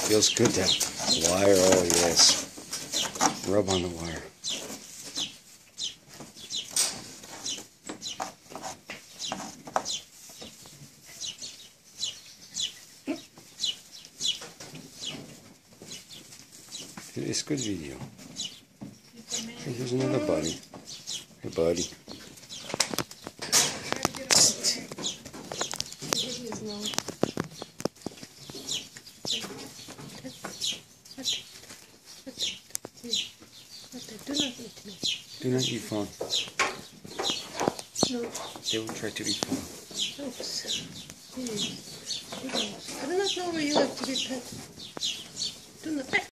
Feels good to have wire. Oh yes. Rub on the wire. It's good video. Here's another buddy. Hey buddy. Do not eat phone. No. They will try to eat phone. Oops. I do not know where you like to be pet. Do not.